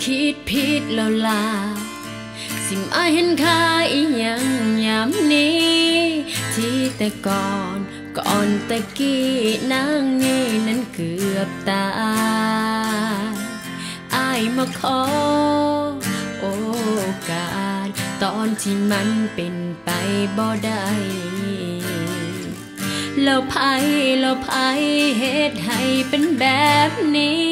คิดผิดแล้วล่ะสิมาเห็นค่าอีหยังยามนี้ที่แต่ก่อนตะกี้นางนี่นั้นเกือบตายอ้ายมาขอโอกาสตอนที่มันเป็นไปบ่ได้แล้วไผเฮ็ดให้เป็นแบบนี้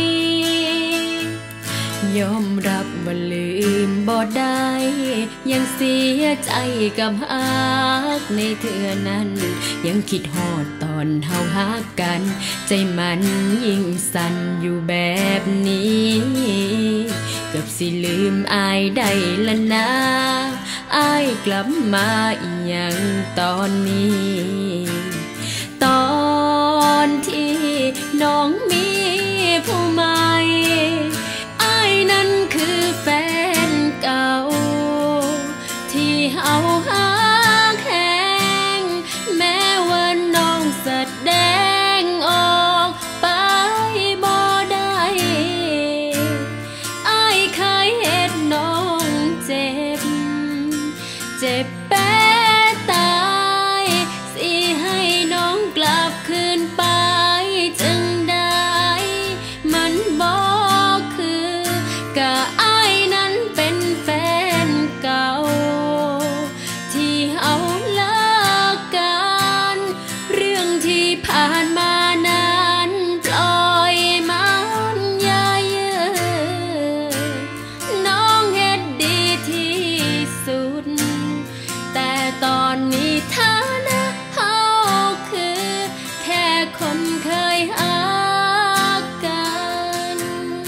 ยอมรับว่าลืมบ่ได้ยังเสียใจกับฮักในเทื่อนั้นยังคิดฮอดตอนเฮาฮักกันใจมันยิ่งสั่นอยู่แบบนี้เกือบสิลืมอายได้ละนะอายกลับมาอีกอย่างตอนนี้ตอนที่น้องมีผู้ใหม่นั้นคือแฟนเก่าที่เฮาฮักแหงแม้ว่าน้องแสดงออกไปบ่ได้อ้ายเคยเฮ็ดน้องเจ็บแป๊ะตายสิให้น้องกลับคืนไปจังได้มันบ่กะอ้ายนั้นเป็นแฟนเก่าที่เอาเลิกกันเรื่องที่ผ่านมานั้นปล่อยมันอย่าเยือน้องเฮ็ดดีที่สุดแต่ตอนนี้ฐานะเฮาคือแค่คนเคยฮักกัน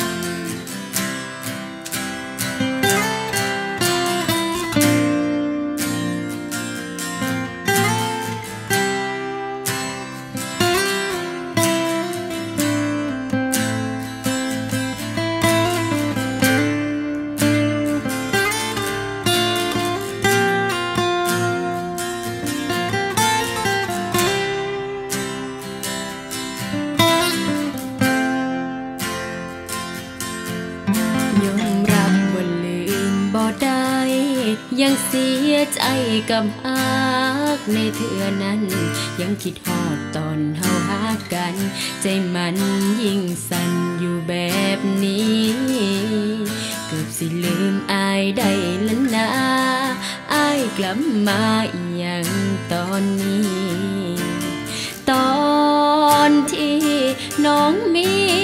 ยังเสียใจกับฮักในเทื่อนั้นยังคิดฮอดตอนเฮาฮักกันใจมันยิ่งสั่นอยู่แบบนี้เกือบสิลืมอายได้ละนะอายกลับมาอีกอย่างตอนนี้ตอนที่น้องมี